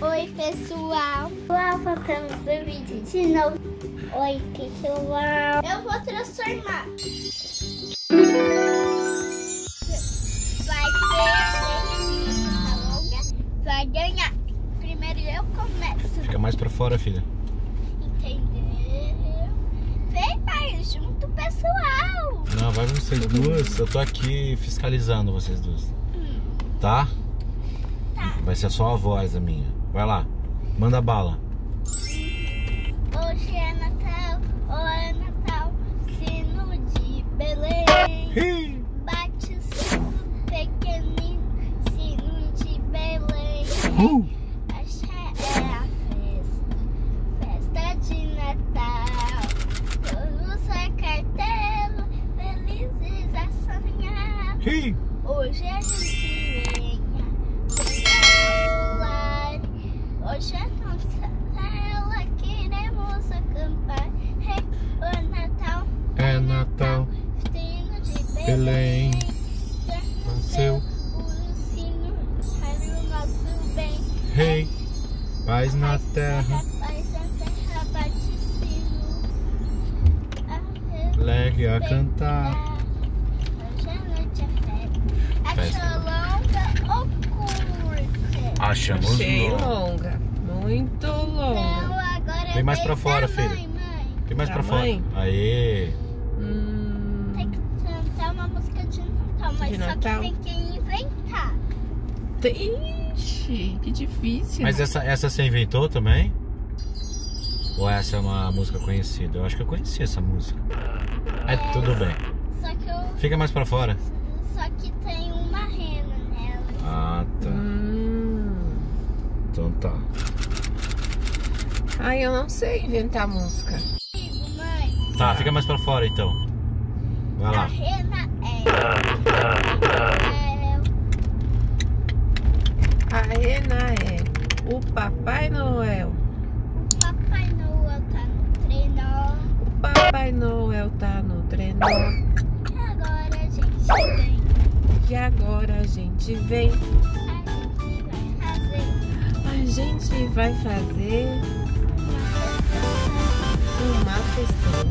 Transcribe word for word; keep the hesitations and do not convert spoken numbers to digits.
Oi, pessoal. Pessoal, voltamos no vídeo de novo. Oi, pessoal. Eu vou transformar. Vai ser longa. Vai ganhar. Primeiro eu começo. Fica mais pra fora, filha. Entendeu? Vem, pai, junto, pessoal. Não, vai vocês duas. Eu tô aqui fiscalizando vocês duas. Hum. Tá? Tá. Vai ser só a voz a minha. Vai lá. Manda bala. Hoje é Natal, hoje é Natal, sino de Belém. Hi. Bate o sino pequenino, sino de Belém. Uh. Essa é a festa, festa de Natal. Todos a cartela, felizes a sonhar. Hi. Hoje a gente venha cantar nosso lar. Hoje é nossa tela, queremos acampar. Hey, o Natal É Natal, sino de Belém. Belém. Nasceu. O sino para o nosso bem. Rei, paz na terra, Paz na terra, bate sino. alegre a cantar. Hoje a noite é festa. Festa. Achou longa ou curta? Achamos Achei longa. longa, muito Então longa. agora Vem mais vem pra fora, da filha. mãe, mãe. Tem mais Pra pra fora. mãe? Aê. Hum, Tem que cantar uma música de Natal, mas De só Natal? que tem que inventar. Ixi, que difícil. Mas essa, essa você inventou também? Ou essa é uma música conhecida? Eu acho que eu conheci essa música. É, tudo bem. Só que eu, Fica mais pra fora. só que tem uma rena nela. Ah, tá. Hum. Então tá. Ai, eu não sei inventar música. Digo, mãe, Tá, fica mais pra fora então. Vai a lá. rena é. é A rena é o Papai Noel. o Papai Noel tá no trenó. O Papai Noel tá no trenó. E agora a gente vem. E agora a gente vem. A gente vai fazer A gente vai fazer uma festa. uma festança.